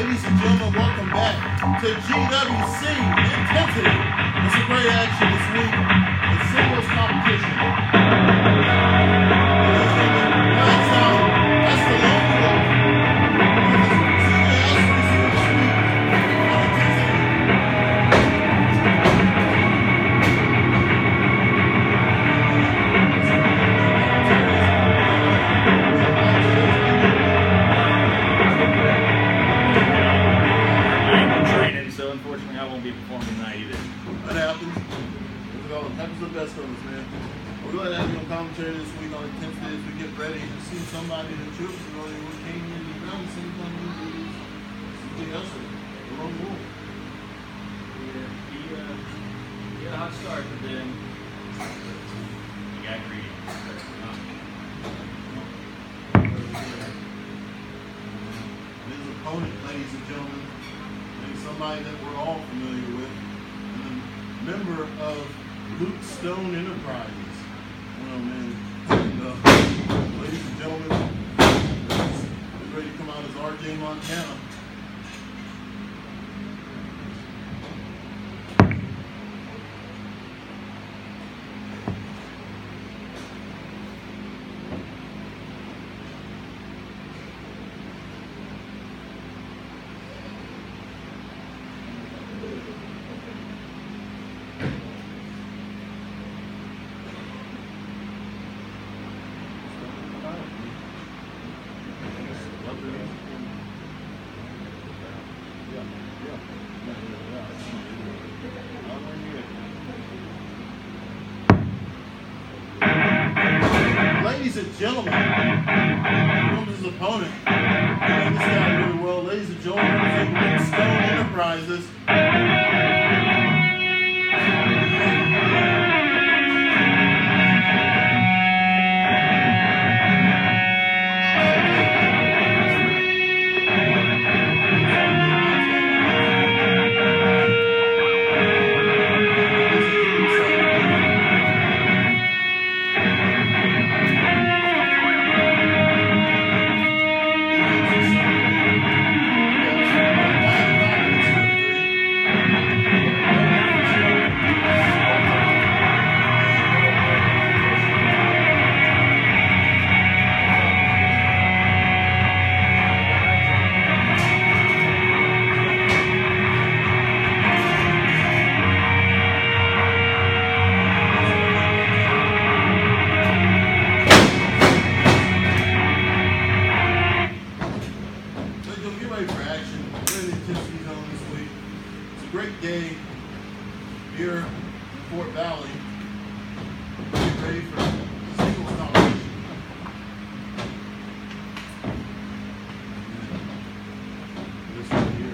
Ladies and gentlemen, welcome back to GWC Intensity. It's a great action this week. It's singles competition. That's the lone wolf. Unfortunately, I won't be performing tonight either. That happens. It happens to the best of us, man. We're glad to have you on commentary this week on Intensity as we get ready to see somebody that you came in and found the same time you did. Something else, the lone wolf. Yeah, he had a hot start, but then he got greedy. His opponent, ladies and gentlemen, somebody that we're all familiar with, and a member of Luke Stone Enterprises. Oh man, and, ladies and gentlemen, he's ready to come out as RJ Montana. Ladies and gentlemen, his opponent, you know this guy really well. Ladies and gentlemen, representing Luke Stone Enterprises. Great day here in Fort Valley. Get ready for singles competition. This one here.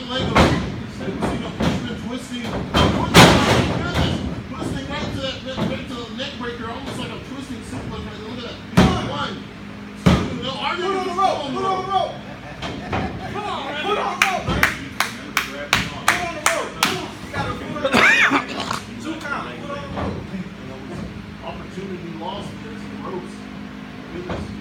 the leg of twisting, twisting right to the neck breaker, almost like a twisting suplex right there. Look at that. 1, 2, no, are you Put on the rope. Put on the rope. Come on. Put on the rope, man. Put on the rope. You got to put on the rope. 2 counts. Put on the rope. Opportunity lost there, some ropes. Goodness.